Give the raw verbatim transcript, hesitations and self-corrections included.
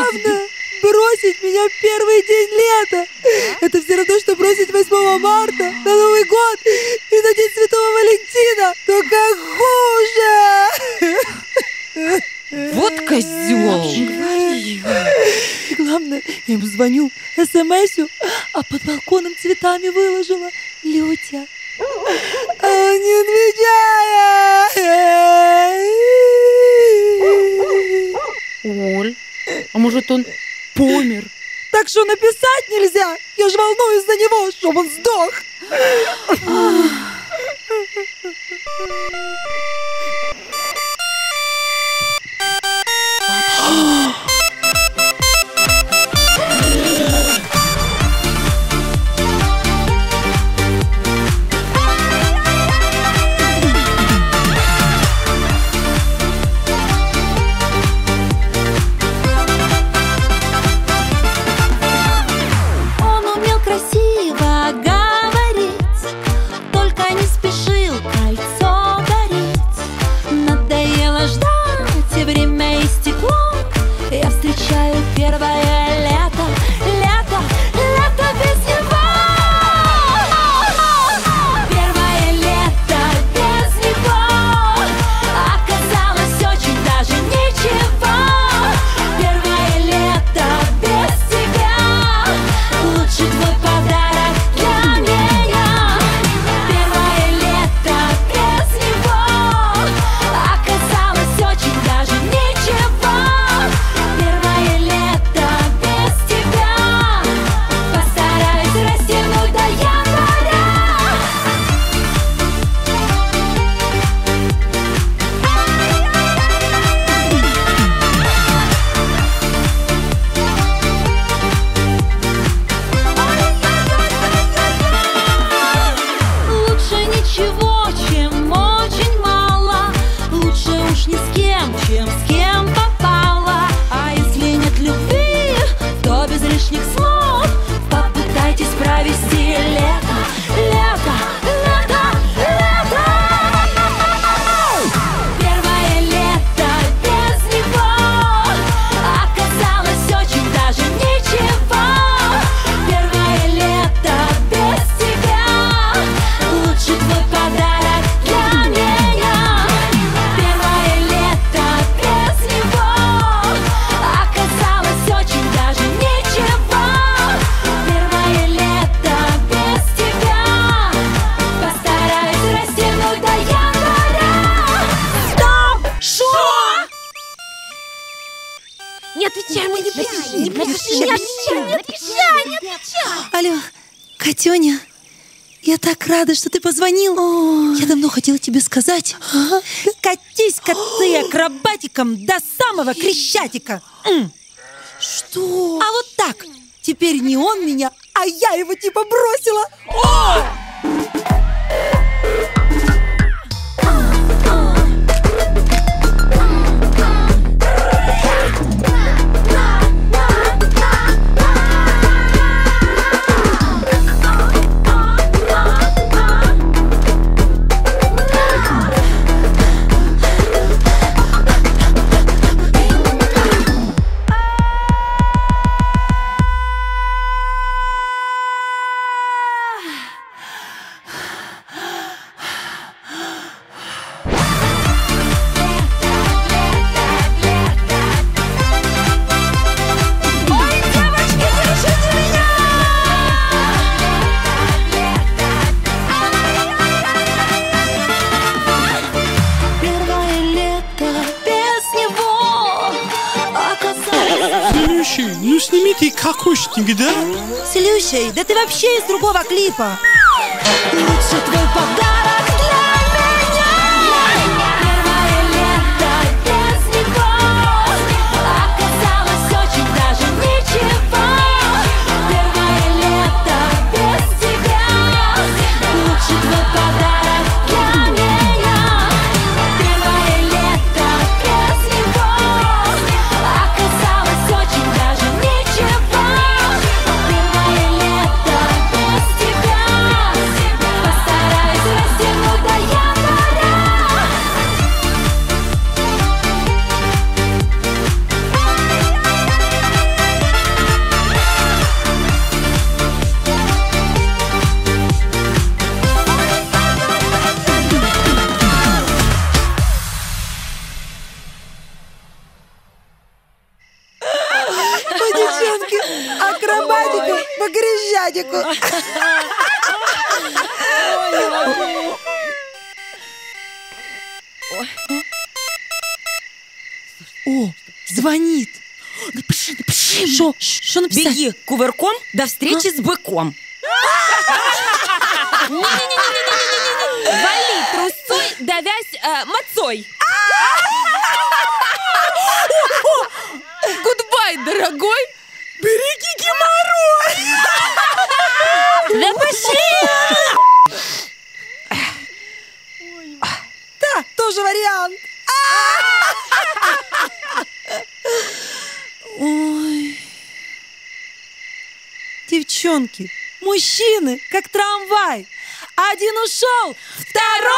главное, бросить меня в первый день лета. Это все равно, что бросить восьмого марта на Новый год и на День Святого Валентина. Только хуже. Вот козел. И главное, я ему звоню, смс-ю, а под балконом цветами выложила Лютя. А он не отвечает. Оль, а может он помер? Так что написать нельзя. Я же волнуюсь за него, чтобы он сдох. Алло, Катюня, я так рада, что ты позвонил. О, я давно хотела тебе сказать. А? Катись-ка ты акробатиком до самого Крещатика. М. Что? А вот так. Теперь не он меня, а я его типа бросила. О! Ну сними ты кокошник, да? Слушай, да ты вообще из другого клипа. Лучше твой подарок для меня. Первое лето без него оказалось очень даже ничего. Первое лето без тебя. Лучше твой подарок для меня. Первое лето без него оказалось очень даже ничего. Первое лето без тебя. Постараюсь Вадику. О, звонит. Напиши, напиши. Шо, шо написать? Беги кувырком до встречи с быком. Вали трусцой, давясь э, мацой. Гудбай, дорогой. Береги геморрой! Да пошли! Да, тоже вариант. Ой. Девчонки, мужчины, как трамвай. Один ушел, второй